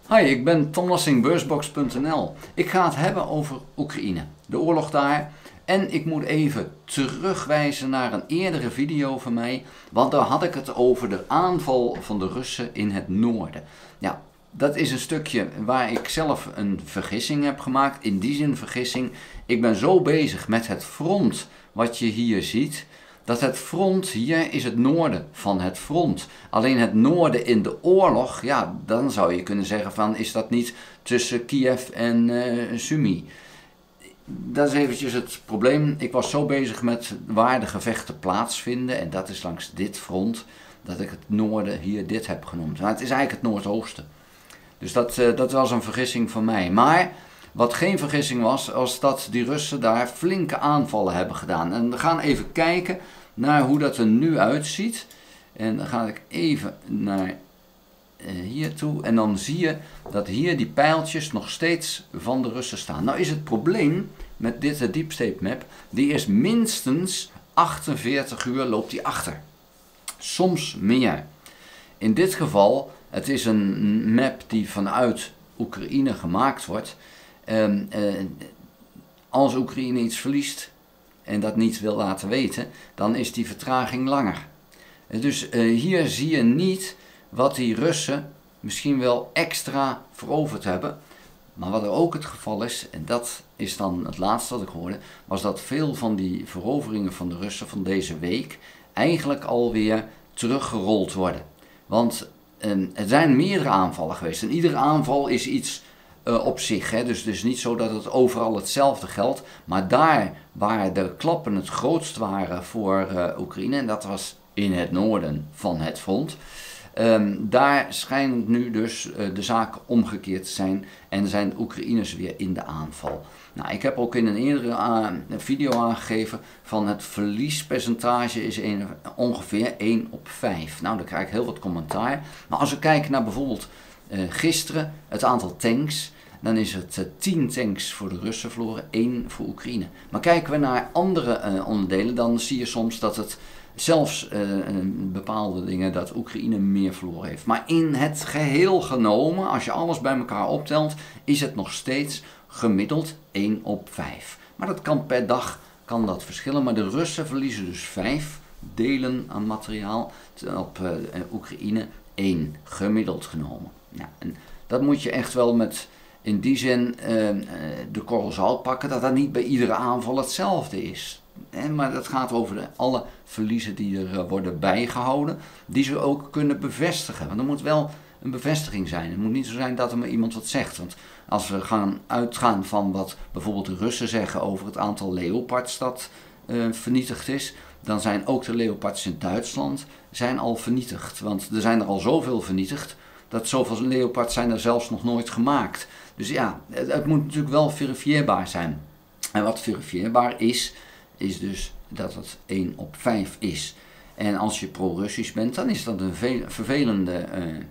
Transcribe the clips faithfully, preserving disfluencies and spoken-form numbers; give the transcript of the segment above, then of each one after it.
Hi, ik ben Tom Lassing, beursbox punt n l. Ik ga het hebben over Oekraïne, de oorlog daar. En ik moet even terugwijzen naar een eerdere video van mij, want daar had ik het over de aanval van de Russen in het noorden. Ja, dat is een stukje waar ik zelf een vergissing heb gemaakt. In die zin vergissing, ik ben zo bezig met het front wat je hier ziet, dat het front hier is het noorden van het front. Alleen het noorden in de oorlog, ja, dan zou je kunnen zeggen van, is dat niet tussen Kiev en uh, Sumy? Dat is eventjes het probleem. Ik was zo bezig met waar de gevechten plaatsvinden, en dat is langs dit front, dat ik het noorden hier dit heb genoemd. Maar het is eigenlijk het noordoosten. Dus dat, uh, dat was een vergissing van mij. Maar wat geen vergissing was, was dat die Russen daar flinke aanvallen hebben gedaan. En we gaan even kijken naar hoe dat er nu uitziet. En dan ga ik even naar uh, hier toe. En dan zie je dat hier die pijltjes nog steeds van de Russen staan. Nou is het probleem met dit uh, Deep State Map, die is minstens achtenveertig uur loopt die achter. Soms meer. In dit geval, het is een map die vanuit Oekraïne gemaakt wordt. Um, uh, als Oekraïne iets verliest en dat niet wil laten weten, dan is die vertraging langer. Dus uh, hier zie je niet wat die Russen misschien wel extra veroverd hebben. Maar wat er ook het geval is, en dat is dan het laatste wat ik hoorde, was dat veel van die veroveringen van de Russen van deze week eigenlijk alweer teruggerold worden. Want um, er zijn meerdere aanvallen geweest en iedere aanval is iets uh, op zich. Hè? Dus het is niet zo dat het overal hetzelfde geldt, maar daar waar de klappen het grootst waren voor uh, Oekraïne, en dat was in het noorden van het front, Um, daar schijnt nu dus uh, de zaak omgekeerd te zijn en zijn de Oekraïners weer in de aanval. Nou, ik heb ook in een eerdere uh, video aangegeven van het verliespercentage is een, ongeveer één op vijf. Nou, dan krijg ik heel wat commentaar. Maar als we kijken naar bijvoorbeeld uh, gisteren het aantal tanks, dan is het uh, tien tanks voor de Russen verloren, één voor Oekraïne. Maar kijken we naar andere uh, onderdelen, dan zie je soms dat het zelfs uh, bepaalde dingen dat Oekraïne meer verloren heeft. Maar in het geheel genomen, als je alles bij elkaar optelt, is het nog steeds gemiddeld één op vijf. Maar dat kan per dag kan dat verschillen. Maar de Russen verliezen dus vijf delen aan materiaal, op uh, Oekraïne één gemiddeld genomen. Ja, en dat moet je echt wel met in die zin uh, uh, de korrel zout pakken, dat dat niet bij iedere aanval hetzelfde is. En, maar dat gaat over de, alle verliezen die er uh, worden bijgehouden, die ze ook kunnen bevestigen. Want er moet wel een bevestiging zijn. Het moet niet zo zijn dat er maar iemand wat zegt. Want als we gaan uitgaan van wat bijvoorbeeld de Russen zeggen over het aantal Leopards dat uh, vernietigd is, dan zijn ook de Leopards in Duitsland zijn al vernietigd. Want er zijn er al zoveel vernietigd, dat zoveel Leopards zijn er zelfs nog nooit gemaakt. Dus ja, het, het moet natuurlijk wel verifieerbaar zijn. En wat verifieerbaar is, is dus dat het één op vijf is. En als je pro-Russisch bent, dan is dat een vervelende uh, uh,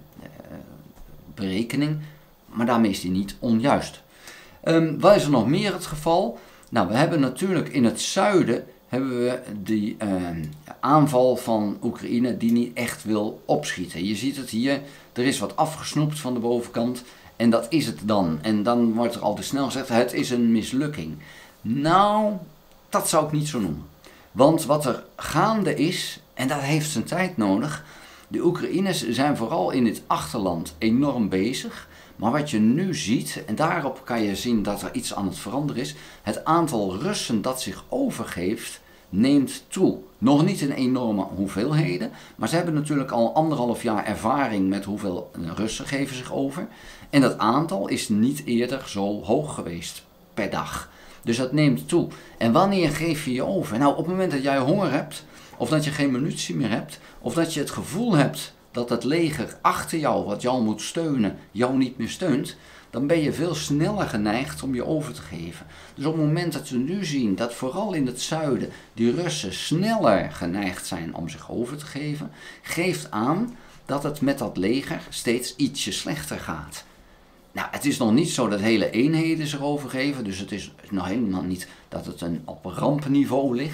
berekening, maar daarmee is die niet onjuist. Um, wat is er nog meer het geval? Nou, we hebben natuurlijk in het zuiden hebben we die uh, aanval van Oekraïne die niet echt wil opschieten. Je ziet het hier, er is wat afgesnoept van de bovenkant en dat is het dan. En dan wordt er al te snel gezegd, het is een mislukking. Nou, dat zou ik niet zo noemen. Want wat er gaande is, en dat heeft zijn tijd nodig, de Oekraïners zijn vooral in het achterland enorm bezig. Maar wat je nu ziet, en daarop kan je zien dat er iets aan het veranderen is, het aantal Russen dat zich overgeeft, neemt toe. Nog niet in enorme hoeveelheden, maar ze hebben natuurlijk al anderhalf jaar ervaring met hoeveel Russen geven zich over. En dat aantal is niet eerder zo hoog geweest per dag. Dus dat neemt toe. En wanneer geef je je over? Nou, op het moment dat jij honger hebt, of dat je geen munitie meer hebt, of dat je het gevoel hebt dat het leger achter jou, wat jou moet steunen, jou niet meer steunt, dan ben je veel sneller geneigd om je over te geven. Dus op het moment dat we nu zien dat vooral in het zuiden die Russen sneller geneigd zijn om zich over te geven, geeft aan dat het met dat leger steeds ietsje slechter gaat. Nou, het is nog niet zo dat hele eenheden zich overgeven, dus het is nog helemaal niet dat het een op rampenniveau ligt.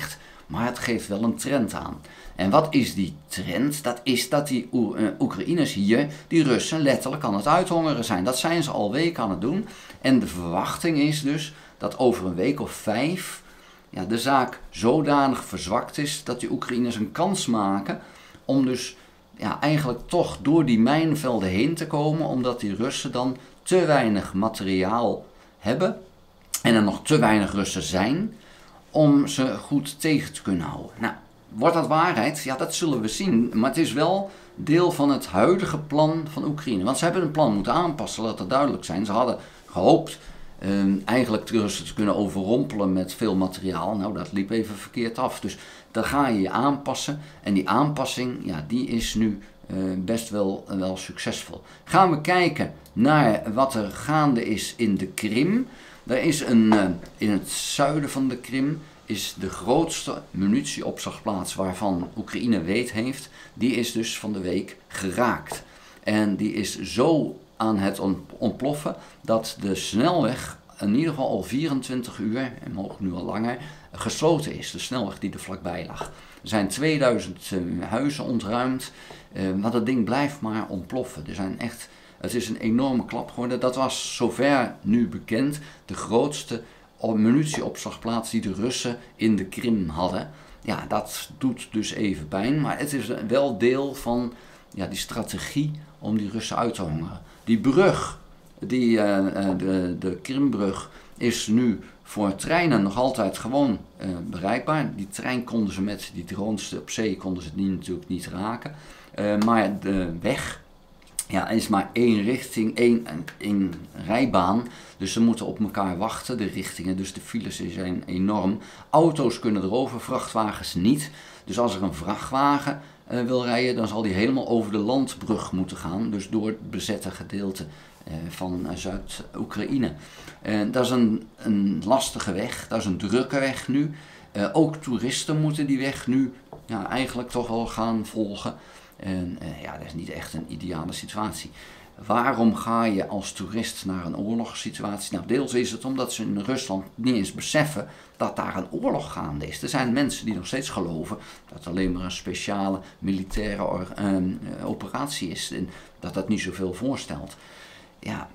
maar het geeft wel een trend aan. En wat is die trend? Dat is dat die Oe- uh, Oekraïners hier, die Russen, letterlijk aan het uithongeren zijn. Dat zijn ze al weken aan het doen. En de verwachting is dus dat over een week of vijf ja, de zaak zodanig verzwakt is dat die Oekraïners een kans maken om dus ja, eigenlijk toch door die mijnvelden heen te komen, omdat die Russen dan te weinig materiaal hebben en er nog te weinig Russen zijn om ze goed tegen te kunnen houden. Nou, wordt dat waarheid? Ja, dat zullen we zien. Maar het is wel deel van het huidige plan van Oekraïne. Want ze hebben een plan moeten aanpassen, laat dat duidelijk zijn. Ze hadden gehoopt eh, eigenlijk de Russen te kunnen overrompelen met veel materiaal. Nou, dat liep even verkeerd af. Dus dan ga je je aanpassen. En die aanpassing, ja, die is nu eh, best wel, wel succesvol. Gaan we kijken naar wat er gaande is in de Krim. Er is een, uh, in het zuiden van de Krim is de grootste munitieopslagplaats waarvan Oekraïne weet heeft. Die is dus van de week geraakt. En die is zo aan het ontploffen dat de snelweg in ieder geval al vierentwintig uur, en mogelijk nu al langer, gesloten is. De snelweg die er vlakbij lag. Er zijn tweeduizend uh, huizen ontruimd, uh, maar dat ding blijft maar ontploffen. Er zijn echt... Het is een enorme klap geworden. Dat was zover nu bekend de grootste munitieopslagplaats die de Russen in de Krim hadden. Ja, dat doet dus even pijn, maar het is wel deel van ja, die strategie om die Russen uit te hongeren. Die brug, die, uh, de, de Krimbrug, is nu voor treinen nog altijd gewoon uh, bereikbaar. Die trein konden ze met die drones op zee konden ze die natuurlijk niet raken. Uh, maar de weg... Ja, er is maar één richting, één, één rijbaan. Dus ze moeten op elkaar wachten, de richtingen. Dus de files zijn enorm. Auto's kunnen erover, vrachtwagens niet. Dus als er een vrachtwagen uh, wil rijden, dan zal die helemaal over de landbrug moeten gaan. Dus door het bezette gedeelte uh, van uh, Zuid-Oekraïne. Uh, dat is een, een lastige weg, dat is een drukke weg nu. Uh, ook toeristen moeten die weg nu ja, eigenlijk toch wel gaan volgen. En uh, ja, dat is niet echt een ideale situatie. Waarom ga je als toerist naar een oorlogssituatie? Nou, deels is het omdat ze in Rusland niet eens beseffen dat daar een oorlog gaande is. Er zijn mensen die nog steeds geloven dat het alleen maar een speciale militaire or, uh, operatie is. En dat dat niet zoveel voorstelt. Ja,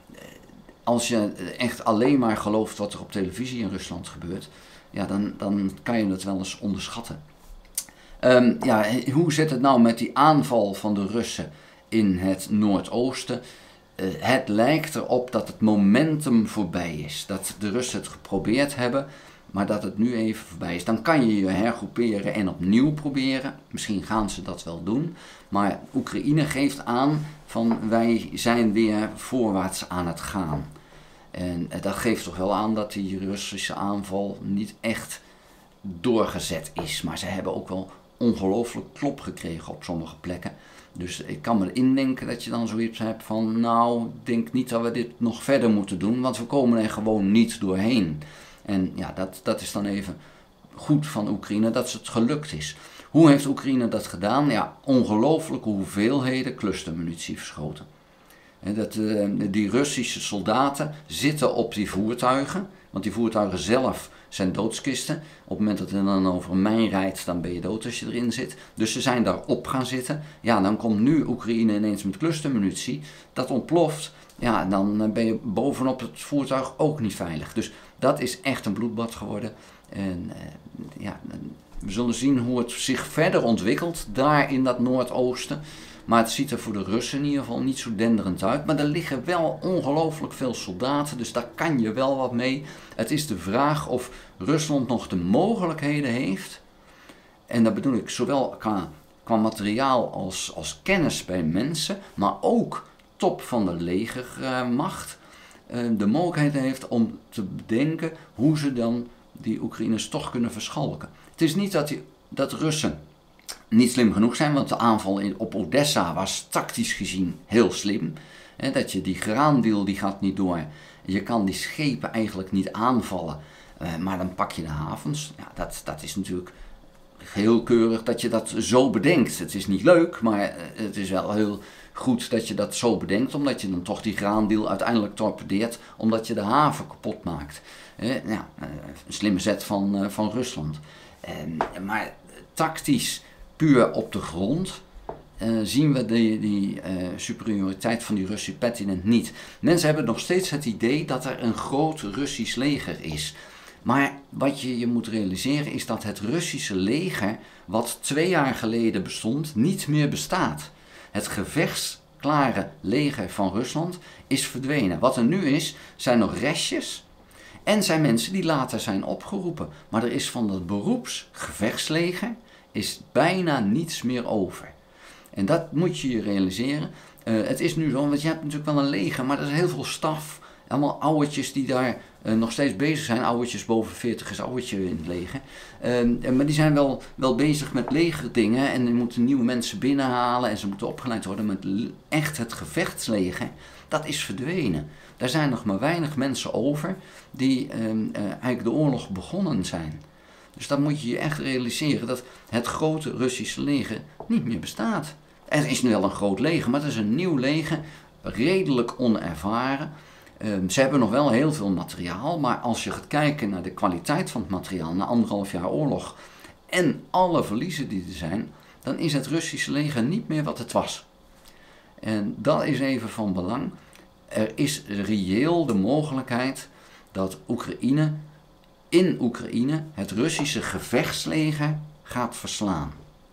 als je echt alleen maar gelooft wat er op televisie in Rusland gebeurt, ja, dan, dan kan je het wel eens onderschatten. Um, ja, hoe zit het nou met die aanval van de Russen in het Noordoosten? Uh, het lijkt erop dat het momentum voorbij is. Dat de Russen het geprobeerd hebben, maar dat het nu even voorbij is. Dan kan je je hergroeperen en opnieuw proberen. Misschien gaan ze dat wel doen. Maar Oekraïne geeft aan van wij zijn weer voorwaarts aan het gaan. En uh, dat geeft toch wel aan dat die Russische aanval niet echt doorgezet is. Maar ze hebben ook wel ongelooflijk klop gekregen op sommige plekken. Dus ik kan me indenken dat je dan zoiets hebt van, nou, ik denk niet dat we dit nog verder moeten doen, want we komen er gewoon niet doorheen. En ja, dat, dat is dan even goed van Oekraïne, dat het gelukt is. Hoe heeft Oekraïne dat gedaan? Ja, ongelooflijke hoeveelheden clustermunitie verschoten. En dat, uh, die Russische soldaten zitten op die voertuigen, want die voertuigen zelf zijn doodskisten. Op het moment dat je dan over een mijn rijdt, dan ben je dood als je erin zit. Dus ze zijn daarop gaan zitten. Ja, dan komt nu Oekraïne ineens met clustermunitie. Dat ontploft. Ja, dan ben je bovenop het voertuig ook niet veilig. Dus dat is echt een bloedbad geworden. En uh, ja, we zullen zien hoe het zich verder ontwikkelt daar in dat Noordoosten. Maar het ziet er voor de Russen in ieder geval niet zo denderend uit. Maar er liggen wel ongelooflijk veel soldaten, dus daar kan je wel wat mee. Het is de vraag of Rusland nog de mogelijkheden heeft. En dat bedoel ik zowel qua, qua materiaal als, als kennis bij mensen, maar ook top van de legermacht. De mogelijkheden heeft om te bedenken hoe ze dan die Oekraïners toch kunnen verschalken. Het is niet dat, die, dat Russen niet slim genoeg zijn, want de aanval in, op Odessa was tactisch gezien heel slim. He, dat je die graandeal die gaat niet door. Je kan die schepen eigenlijk niet aanvallen, uh, maar dan pak je de havens. Ja, dat, dat is natuurlijk heel keurig dat je dat zo bedenkt. Het is niet leuk, maar uh, het is wel heel goed dat je dat zo bedenkt, omdat je dan toch die graandeal uiteindelijk torpedeert, omdat je de haven kapot maakt. Uh, ja, uh, een slimme zet van, uh, van Rusland. Uh, maar tactisch, puur op de grond, uh, zien we die, die uh, superioriteit van die Russische pertinent niet. Mensen hebben nog steeds het idee dat er een groot Russisch leger is. Maar wat je je moet realiseren is dat het Russische leger, wat twee jaar geleden bestond, niet meer bestaat. Het gevechtsklare leger van Rusland is verdwenen. Wat er nu is, zijn nog restjes en zijn mensen die later zijn opgeroepen. Maar er is van het beroepsgevechtsleger is bijna niets meer over. En dat moet je je realiseren. Uh, het is nu zo, want je hebt natuurlijk wel een leger, maar er is heel veel staf. Allemaal ouwetjes die daar uh, nog steeds bezig zijn. Ouwetjes boven veertig is ouwetje in het leger. Uh, maar die zijn wel, wel bezig met legerdingen. En die moeten nieuwe mensen binnenhalen. En ze moeten opgeleid worden met echt het gevechtsleger. Dat is verdwenen. Daar zijn nog maar weinig mensen over die uh, uh, eigenlijk de oorlog begonnen zijn. Dus dat moet je je echt realiseren. Dat het grote Russische leger niet meer bestaat. Er is nu wel een groot leger, maar het is een nieuw leger. Redelijk onervaren. Um, ze hebben nog wel heel veel materiaal, maar als je gaat kijken naar de kwaliteit van het materiaal na anderhalf jaar oorlog en alle verliezen die er zijn, dan is het Russische leger niet meer wat het was. En dat is even van belang. Er is reëel de mogelijkheid dat Oekraïne in Oekraïne het Russische gevechtsleger gaat verslaan.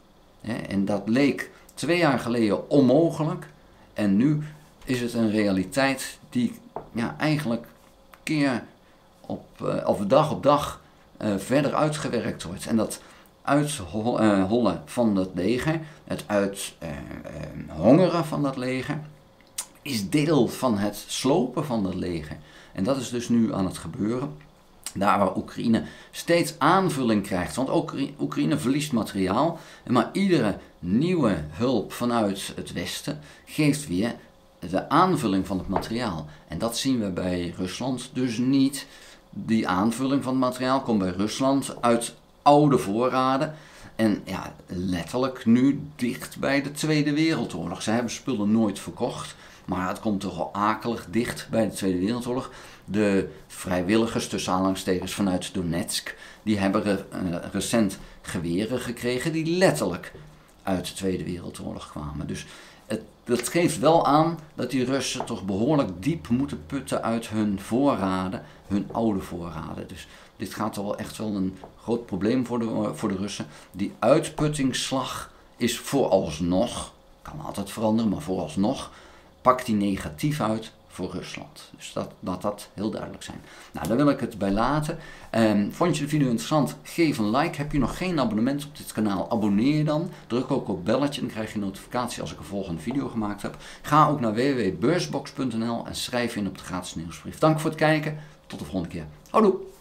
En dat leek twee jaar geleden onmogelijk en nu is het een realiteit die ja, eigenlijk keer op, uh, of dag op dag uh, verder uitgewerkt wordt. En dat uithollen van het leger, het uithongeren uh, van dat leger, is deel van het slopen van dat leger. En dat is dus nu aan het gebeuren. Daar waar Oekraïne steeds aanvulling krijgt, want ook Oekraïne verliest materiaal, maar iedere nieuwe hulp vanuit het Westen geeft weer de aanvulling van het materiaal. En dat zien we bij Rusland dus niet. Die aanvulling van het materiaal komt bij Rusland uit oude voorraden. En ja, letterlijk nu dicht bij de Tweede Wereldoorlog. Ze hebben spullen nooit verkocht, maar het komt toch wel akelig dicht bij de Tweede Wereldoorlog. De vrijwilligers, tussen aanhalingstekens vanuit Donetsk, die hebben re, uh, recent geweren gekregen die letterlijk uit de Tweede Wereldoorlog kwamen. Dus het, dat geeft wel aan dat die Russen toch behoorlijk diep moeten putten uit hun voorraden, hun oude voorraden. Dus dit gaat toch wel echt wel een groot probleem voor de, voor de Russen. Die uitputtingsslag is vooralsnog, kan altijd veranderen, maar vooralsnog pakt die negatief uit voor Rusland. Dus dat, dat dat heel duidelijk zijn. Nou, daar wil ik het bij laten. Um, vond je de video interessant? Geef een like. Heb je nog geen abonnement op dit kanaal? Abonneer je dan. Druk ook op belletje, dan krijg je een notificatie als ik een volgende video gemaakt heb. Ga ook naar w w w punt beursbox punt n l en schrijf in op de gratis nieuwsbrief. Dank voor het kijken. Tot de volgende keer. Houdoe!